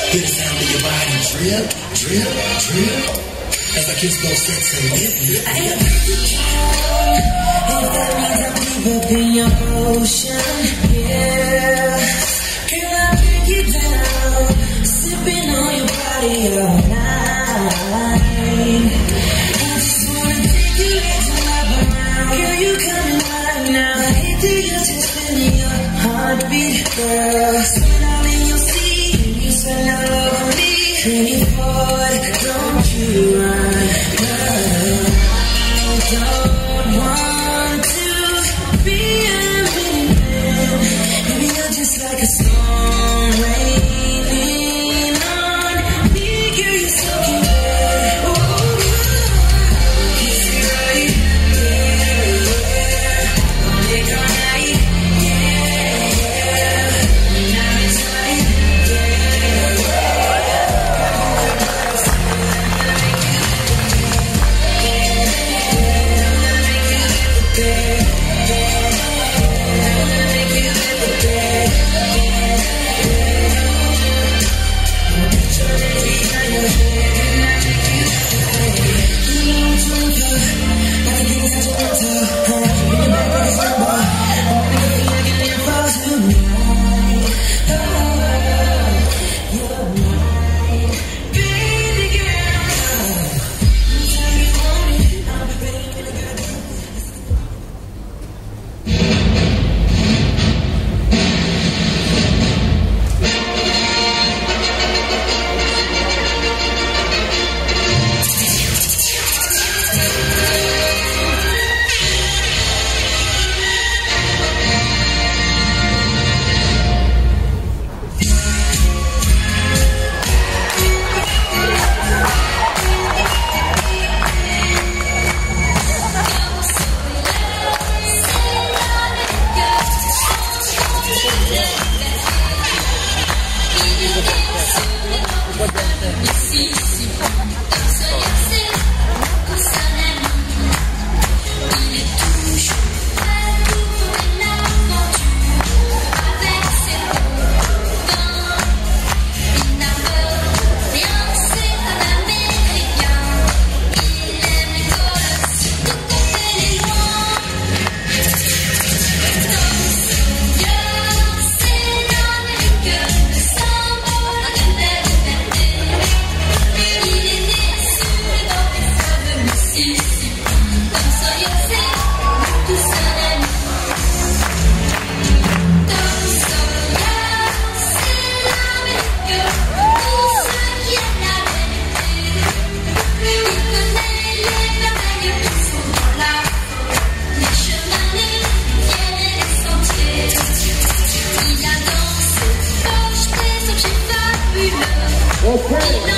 Hear the sound of your body drip, drip, drip. As I kiss those sex and lip, lip, lip. If that means I leave up in your ocean, yeah. Can I take you down, sipping on your body all night? I just wanna take you into my around. Girl, you coming right now. I hate that you're just feeling your heartbeat, girl. Spin all in your seat, you spend all over me. Pretty boy, don't you run, girl. I don't want to be a minute. Maybe you're just like a storm raining on me. Girl, you're so cute. Kiss me right, yeah, yeah. On it all night, yeah, yeah. Now it's right, yeah, yeah. Okay.